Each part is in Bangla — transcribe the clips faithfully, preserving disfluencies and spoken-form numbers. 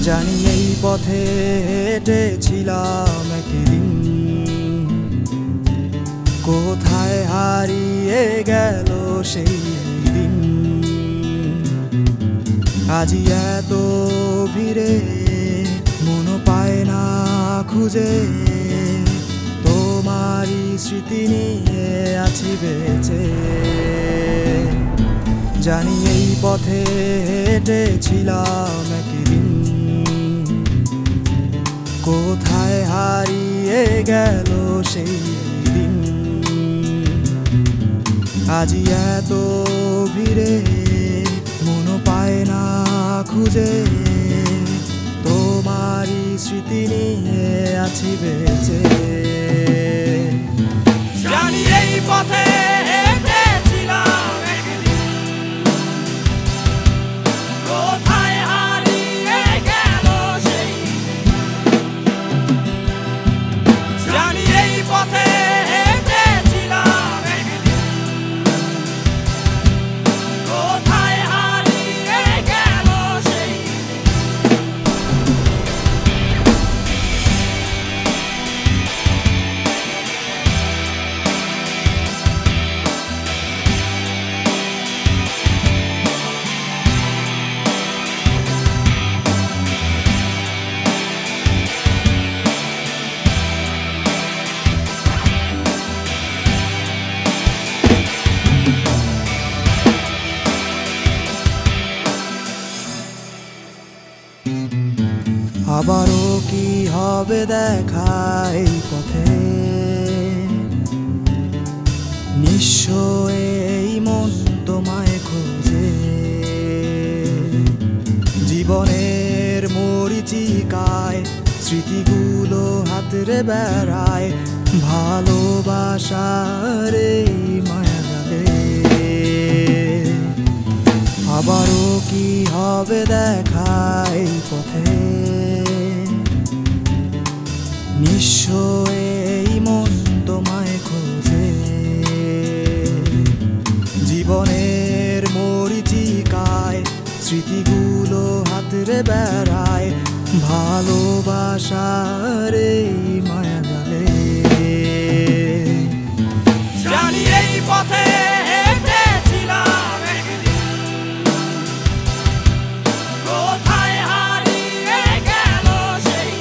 জানি এই পথে হেঁটেছিলাম একদিন, কোথায় হারিয়ে গেল সেই দিন। আজি এত ভিড়ে মন পায় না খুঁজে, তোমারই স্মৃতি নিয়ে আছি বেঁচে। জানি এই পথে হেঁটেছিলাম একদিন, কোথায় হারিয়ে গেল সেই দিন। আজি এত ভিড়ে মন পায় না খুঁজে, তোমারই স্মৃতি নিয়ে আছি বেঁচে। জানি এই পথে হেঁটেছিলাম একদিন, কোথায় হারিয়ে গেল সেই। জানি এই পথে হেঁটেছিলাম একদিন, কোথায় হারিয়ে গেল সেই। আবারও কি হবে দেখা এই পথে, নিঃস্ব এই মন তোমায় খোঁজে। জীবনের মরিচিকায় স্মৃতিগুলো হাতরে বেড়ায়, ভালোবাসার এই মায়া জালে। আবারও কি হবে দেখা এই পথে, নিঃস্ব এই মন তোমায় খোঁজে। জীবনের মরিচিকায় স্মৃতিগুলো হাতরে বেড়ায়, ভালোবাসার এই মায়া জালে। জানি এই পথে হেঁটেছিলাম একদিন, কোথায় হারিয়ে গেল সেই।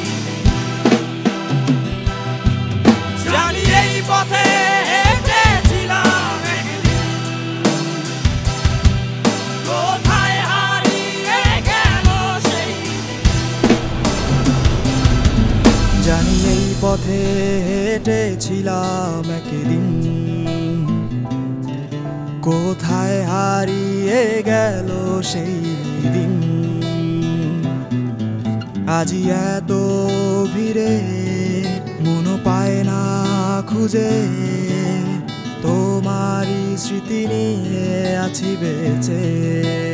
জানি এই পথে হেঁটেছিলাম একদিন, কোথায় হারিয়ে গেল সেই। জানি এই পথে হেঁটেছিলাম একদিন, কোথায় হারিয়ে গেল সেই দিন। আজি এত ভিড়ে মন পায় না খুঁজে, তোমারই স্মৃতি নিয়ে আছি বেঁচে।